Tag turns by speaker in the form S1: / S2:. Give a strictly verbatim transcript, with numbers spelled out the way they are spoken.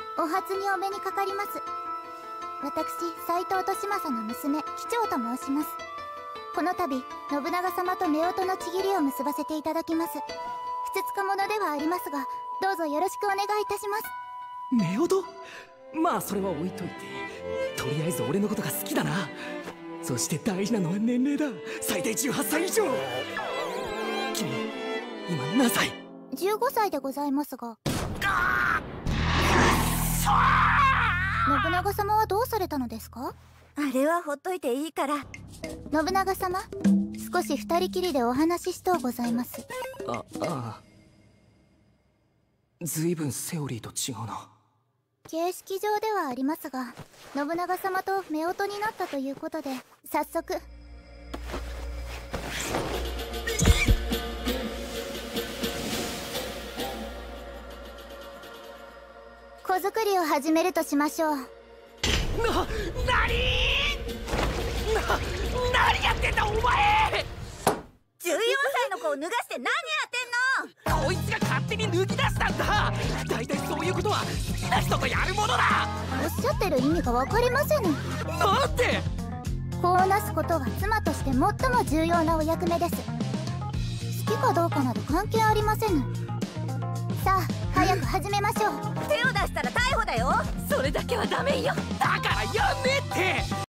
S1: お初にお目にかかります。私、斎藤利政の娘、貴長と申します。この度、信長様と夫婦の契りを結ばせていただきます。ふつつか者ではありますが、どうぞよろしくお願いいたします。
S2: 夫婦？まあそれは置いといて、とりあえず俺のことが好きだな。そして大事なのは年齢だ。最低じゅうはっさい以上。君今何歳？
S1: じゅうごさいでございますが。信長様はどうされたのですか？
S3: あれはほっといていいから。
S1: 信長様、少し二人きりでお話ししとうございます。
S2: あ、ああ。ずいぶんセオリーと違うな。
S1: 形式上ではありますが、信長様と夫婦になったということで、早速。子作りを始めるとしましょう。な、
S2: なにーな、何やってんだお前！
S3: じゅうよんさいの子を脱がして何やってんの！
S2: こいつが勝手に脱ぎ出したんだ。だいたいそういうことは好きな人とやるものだ。
S1: おっしゃってる意味が分かりませぬ。
S2: なんで？
S1: 子をなすことは妻として最も重要なお役目です。好きかどうかなど関係ありませぬ。さあ早く始めましょう。
S3: 手を出したら逮捕だよ。それだけはダメよ。
S2: だからやんねえって。